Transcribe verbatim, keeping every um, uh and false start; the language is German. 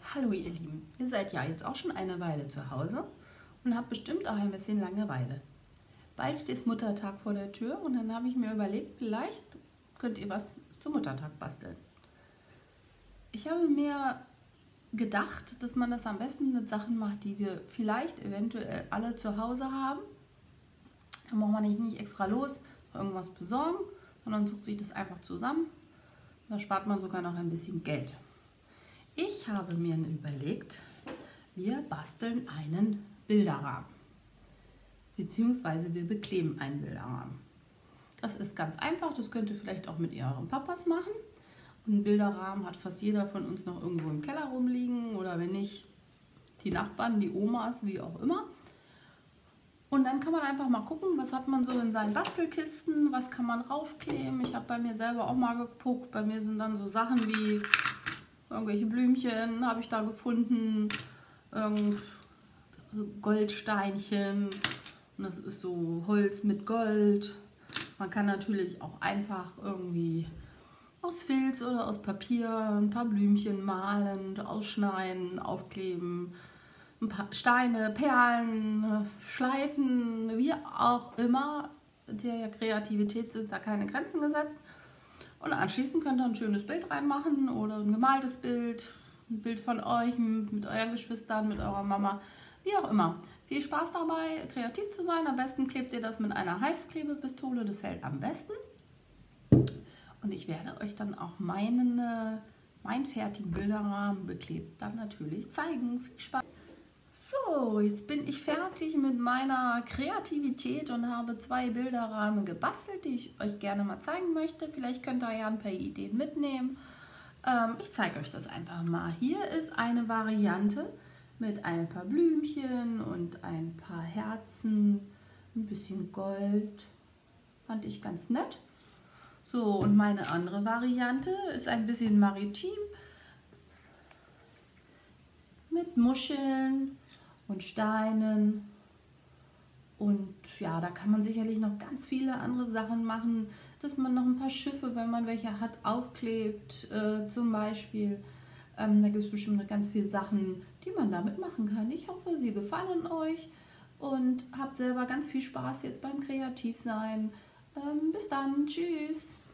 Hallo ihr Lieben, ihr seid ja jetzt auch schon eine Weile zu Hause und habt bestimmt auch ein bisschen Langeweile. Bald ist Muttertag vor der Tür und dann habe ich mir überlegt, vielleicht könnt ihr was zum Muttertag basteln. Ich habe mir gedacht, dass man das am besten mit Sachen macht, die wir vielleicht eventuell alle zu Hause haben. Dann braucht man nicht, nicht extra los, irgendwas besorgen, sondern sucht sich das einfach zusammen. Da spart man sogar noch ein bisschen Geld. Ich habe mir überlegt, wir basteln einen Bilderrahmen, beziehungsweise wir bekleben einen Bilderrahmen. Das ist ganz einfach, das könnt ihr vielleicht auch mit euren Papas machen. Und einen Bilderrahmen hat fast jeder von uns noch irgendwo im Keller rumliegen oder wenn nicht, die Nachbarn, die Omas, wie auch immer. Und dann kann man einfach mal gucken, was hat man so in seinen Bastelkisten, was kann man raufkleben. Ich habe bei mir selber auch mal geguckt, bei mir sind dann so Sachen wie irgendwelche Blümchen habe ich da gefunden, irgend Goldsteinchen und das ist so Holz mit Gold. Man kann natürlich auch einfach irgendwie aus Filz oder aus Papier ein paar Blümchen malen, ausschneiden, aufkleben, ein paar Steine, Perlen, Schleifen, wie auch immer. Der Kreativität sind da keine Grenzen gesetzt. Und anschließend könnt ihr ein schönes Bild reinmachen oder ein gemaltes Bild, ein Bild von euch mit euren Geschwistern, mit eurer Mama, wie auch immer. Viel Spaß dabei, kreativ zu sein. Am besten klebt ihr das mit einer Heißklebepistole, das hält am besten. Und ich werde euch dann auch meinen, meinen fertigen Bilderrahmen beklebt dann natürlich zeigen. Viel Spaß! So, jetzt bin ich fertig mit meiner Kreativität und habe zwei Bilderrahmen gebastelt, die ich euch gerne mal zeigen möchte. Vielleicht könnt ihr ja ein paar Ideen mitnehmen. Ähm, ich zeige euch das einfach mal. Hier ist eine Variante mit ein paar Blümchen und ein paar Herzen, ein bisschen Gold. Fand ich ganz nett. So, und meine andere Variante ist ein bisschen maritim mit Muscheln und Steinen und ja, da kann man sicherlich noch ganz viele andere Sachen machen, dass man noch ein paar Schiffe, wenn man welche hat, aufklebt äh, zum Beispiel. Ähm, da gibt es bestimmt noch ganz viele Sachen, die man damit machen kann. Ich hoffe, sie gefallen euch und habt selber ganz viel Spaß jetzt beim Kreativsein. Ähm, bis dann, tschüss!